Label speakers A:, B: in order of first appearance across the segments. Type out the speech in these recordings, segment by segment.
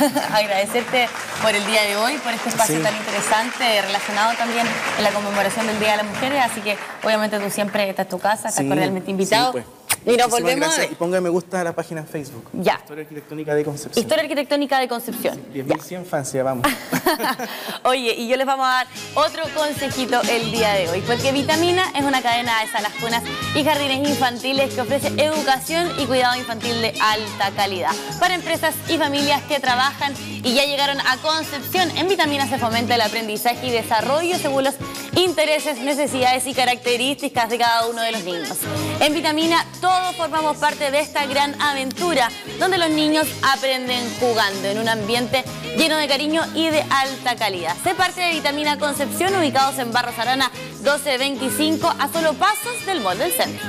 A: agradecerte por el día de hoy, por este espacio tan interesante, relacionado también en la conmemoración del Día de las Mujeres, así que obviamente tú siempre estás en tu casa, estás cordialmente invitado.
B: Pues.
A: Y nos volvemos
B: gracias. Y póngame me gusta a la página en Facebook.
A: Ya.
B: Historia Arquitectónica de Concepción.
A: Historia Arquitectónica de Concepción.
B: 10.100 fans, ya vamos.
A: Oye, y yo les vamos a dar otro consejito el día de hoy, porque Vitamina es una cadena de salas, cunas y jardines infantiles que ofrece educación y cuidado infantil de alta calidad para empresas y familias que trabajan y ya llegaron a Concepción. En Vitamina se fomenta el aprendizaje y desarrollo según los intereses, necesidades y características de cada uno de los niños. En Vitamina todos formamos parte de esta gran aventura donde los niños aprenden jugando en un ambiente lleno de cariño y de alta calidad. Sé parte de Vitamina Concepción, ubicados en Barros Arana 1225, a solo pasos del Mall del Centro.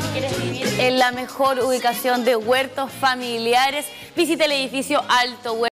A: En la mejor ubicación de huertos familiares, visita el edificio Alto Huerto.